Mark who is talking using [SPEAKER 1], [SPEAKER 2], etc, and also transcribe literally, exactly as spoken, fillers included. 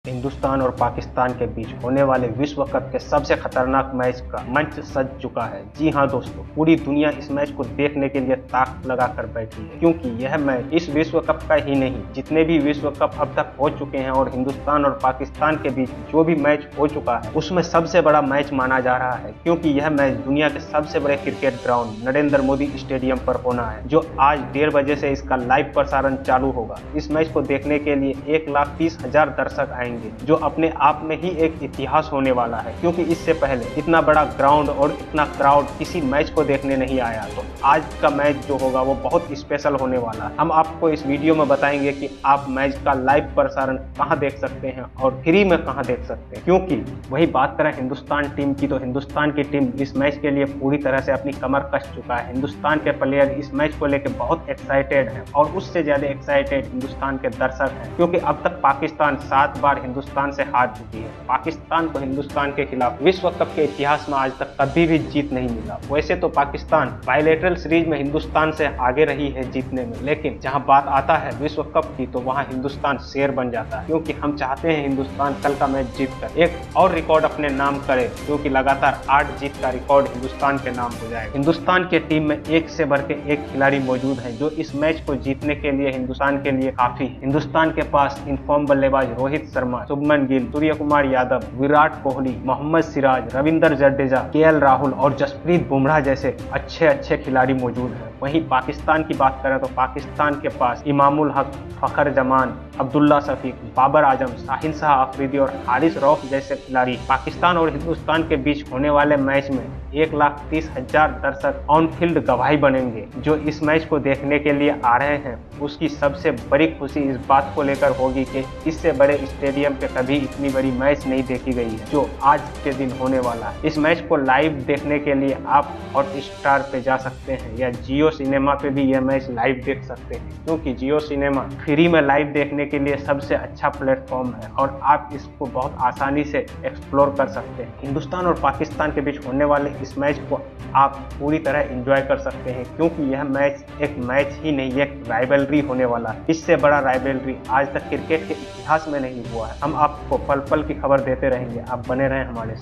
[SPEAKER 1] हिंदुस्तान और पाकिस्तान के बीच होने वाले विश्व कप के सबसे खतरनाक मैच का मंच सज चुका है। जी हां दोस्तों, पूरी दुनिया इस मैच को देखने के लिए ताक लगा कर बैठी है, क्योंकि यह मैच इस विश्व कप का ही नहीं, जितने भी विश्व कप अब तक हो चुके हैं और हिंदुस्तान और पाकिस्तान के बीच जो भी मैच हो चुका है उसमें सबसे बड़ा मैच माना जा रहा है, क्योंकि यह मैच दुनिया के सबसे बड़े cricket ground Narendra Modi stadium पर होना है, जो आज डेढ़ बजे से इसका लाइव प्रसारण चालू होगा। इस मैच को देखने के लिए एक लाख तीस हजार दर्शक आएंगे, जो अपने आप में ही एक इतिहास होने वाला है, क्योंकि इससे पहले इतना बड़ा ग्राउंड और इतना क्राउड किसी मैच को देखने नहीं आया। तो आज का मैच जो होगा वो बहुत स्पेशल होने वाला है। हम आपको इस वीडियो में बताएंगे कि आप मैच का लाइव प्रसारण कहां देख सकते हैं और फ्री में कहां देख सकते हैं, क्योंकि वही बात करें हिंदुस्तान टीम की, तो हिंदुस्तान की टीम इस मैच के लिए पूरी तरह से अपनी कमर कस चुका है। हिंदुस्तान के प्लेयर इस मैच को लेकर बहुत एक्साइटेड हैं और उससे ज्यादा एक्साइटेड हिंदुस्तान के दर्शक हैं, क्योंकि अब तक पाकिस्तान सात बार हिंदुस्तान से हार चुकी है। पाकिस्तान को हिंदुस्तान के खिलाफ विश्व कप के इतिहास में आज तक कभी भी जीत नहीं मिला। वैसे तो पाकिस्तान बायलैटरल सीरीज में हिंदुस्तान से आगे रही है जीतने में, लेकिन जहां बात आता है विश्व कप की तो वहां हिंदुस्तान शेर बन जाता है, क्योंकि हम चाहते हैं हिंदुस्तान कल का मैच जीत कर एक और रिकॉर्ड अपने नाम करे, क्योंकि लगातार आठ जीत का रिकॉर्ड हिंदुस्तान के नाम हो जाएगा। हिंदुस्तान के टीम में एक से बढ़ के एक खिलाड़ी मौजूद है जो इस मैच को जीतने के लिए हिंदुस्तान के लिए काफी है। हिंदुस्तान के पास इनफॉर्म बल्लेबाज रोहित शर्मा, शुभमन गिल, सूर्य कुमार यादव, विराट कोहली, मोहम्मद सिराज, रविंद्र जडेजा, केएल राहुल और जसप्रीत बुमराह जैसे अच्छे अच्छे खिलाड़ी मौजूद हैं। वहीं पाकिस्तान की बात करें तो पाकिस्तान के पास इमामुल हक, फखर जमान, अब्दुल्ला शफीक, बाबर आजम, साहिल शाह अफरीदी और हारिस रऊफ जैसे खिलाड़ी। पाकिस्तान और हिंदुस्तान के बीच होने वाले मैच में एक लाख तीस हजार दर्शक ऑन फील्ड गवाही बनेंगे, जो इस मैच को देखने के लिए आ रहे हैं। उसकी सबसे बड़ी खुशी इस बात को लेकर होगी कि इससे बड़े स्टेडियम पे कभी इतनी बड़ी मैच नहीं देखी गई है जो आज के दिन होने वाला है। इस मैच को लाइव देखने के लिए आप हॉटस्टार पे जा सकते हैं या जियो सिनेमा पे भी यह मैच लाइव देख सकते हैं, क्योंकि जियो सिनेमा फ्री में लाइव देखने के लिए सबसे अच्छा प्लेटफॉर्म है और आप इसको बहुत आसानी से एक्सप्लोर कर सकते हैं। हिंदुस्तान और पाकिस्तान के बीच होने वाले इस मैच को आप पूरी तरह एंजॉय कर सकते हैं, क्योंकि यह मैच एक मैच ही नहीं, एक राइवलरी होने वाला है। इससे बड़ा राइवलरी आज तक क्रिकेट के इतिहास में नहीं हुआ है। हम आपको पल पल की खबर देते रहेंगे, आप बने रहें हमारे साथ।